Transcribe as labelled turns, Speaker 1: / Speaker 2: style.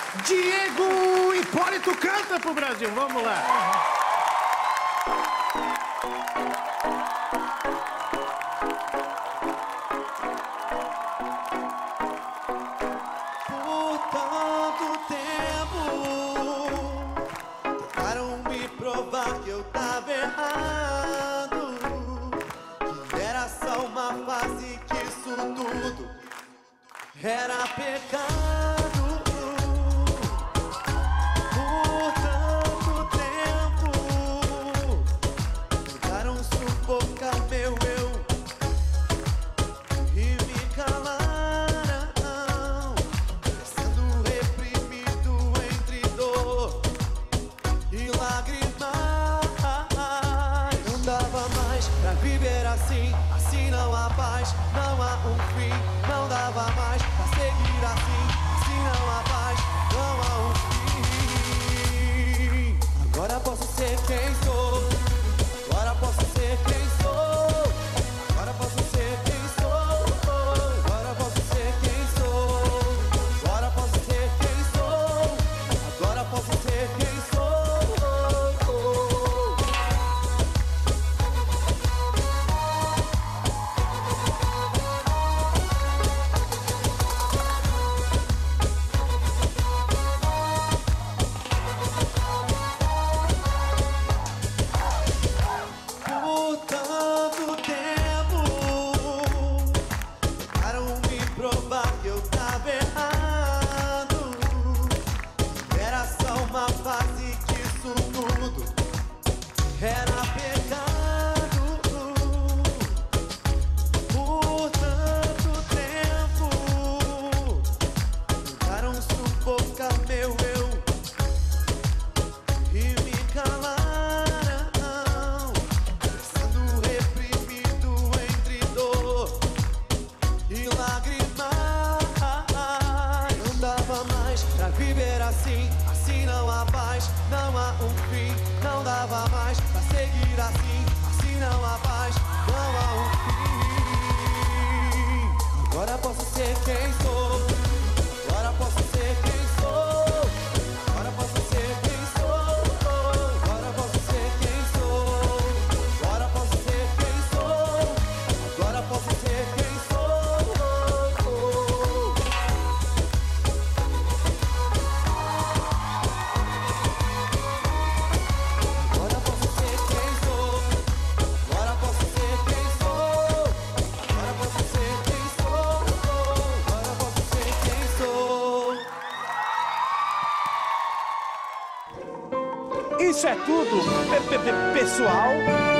Speaker 1: Diego Hipólito canta pro Brasil. Vamos lá.
Speaker 2: Por tanto tempo tentaram me provar que eu tava errado, que era só uma fase, que isso tudo era pecado. Por tanto tempo tentaram sufocar meu eu e me calaram, sendo reprimido entre dor e lágrimas. Não dava mais pra viver assim, assim não há paz, não há um fim. Não dava mais pra seguir assim, assim não há paz, não há um fim. Agora posso ser quem sou, agora posso ser quem sou, agora posso ser quem sou, agora posso ser quem sou, agora posso ser quem sou, agora posso ser quem sou. Por tanto tempo tentaram me provar que eu tava errado, que era só uma fase, que isso tudo era pecado. Por tanto tempo tentaram sufocar meu eu e me calaram, sendo reprimido entre dor e lágrimas. Não dava mais pra viver assim, assim não há paz, não há um fim. Não dava mais pra seguir assim, assim não há paz, não há um fim. Agora posso ser quem sou, agora posso ser quem sou, agora posso ser quem sou, agora posso ser quem sou, agora posso ser quem sou, agora posso ser quem sou. Agora posso ser quem sou, agora posso ser quem sou, agora posso ser quem sou, agora posso ser quem sou.
Speaker 1: Isso é tudo, pessoal.